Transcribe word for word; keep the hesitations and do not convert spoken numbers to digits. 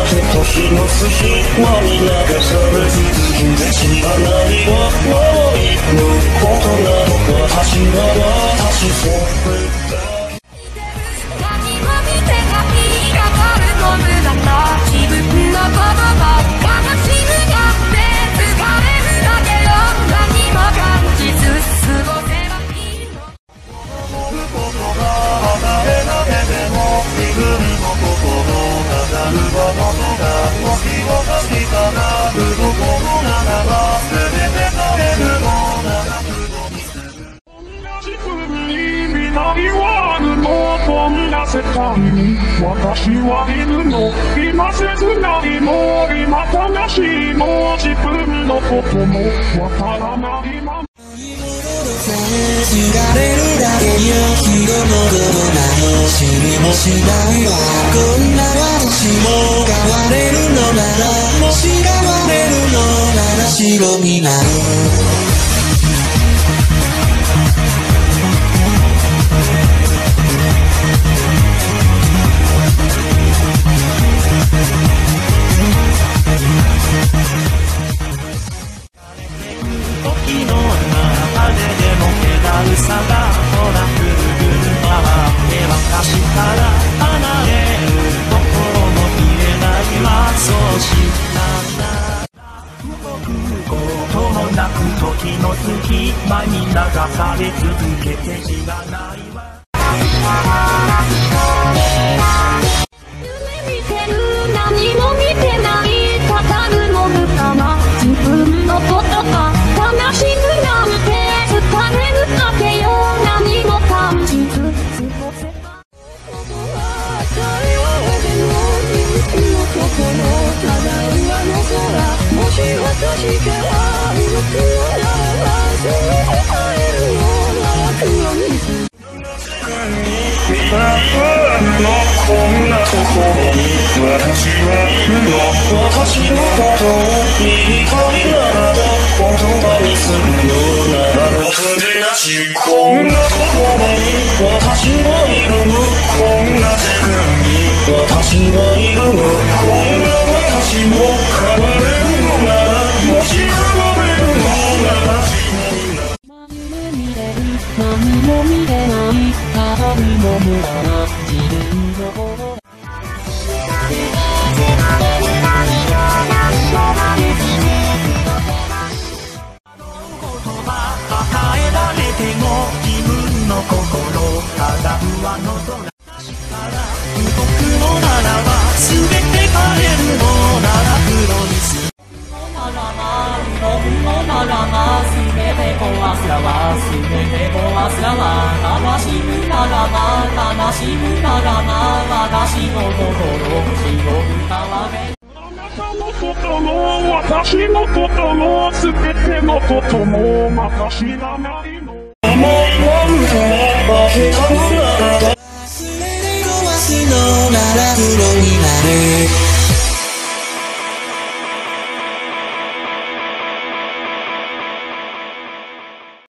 け年の月は皆がされ続け知らないはもう行くことなの私は私それだ何も見てないがかるの無駄な自分のことば悲しむがって疲れるだけよ何も感じず過ごせばいいの思うことが離れなけても自分の心語るものがもし私からるどころならば全て変えるのなら黒にする同じ国に未来はあるのこんな世界に私はいるの今切ないも今悲しいも自分のこともわからないまま知られるだけよ日頃のことなど知りもしないわこんな私も変われるのならもし変われるのなら白になる時の中ででも気だるさがほらぐるぐる回って私から離れる心も言えないわそうしたんだ動くこともなく時の隙間に流され続けて知らないわ夢見てる何も見てない語るの無駄な自分のことが悲しむなんて疲れるだけよ何も感じず過ごせたことは誰をでも自分の心ただ上の空もし私から動くのなら全て変えるのなら黒にする見たくのこんなところに私はいるの私のことを言いたいならば言葉にするよなら僕でなしこんなところに私はいるのこんな世界に私はいるのこんな私も変われるのならもし変われるのなら白になる何も見れる何も見れない鏡の無駄な自分の心与えられても自分の心ただ上の空から動くのならば全て変えるのなら黒にするならば動くのならば全て壊すらば全て壊すらば悲しむならば悲しむならば私の心白く変われあなたのことも私のことも全てのこともまた知らないの思いは嘘は下手ならば忘れて壊すのなら黒になれ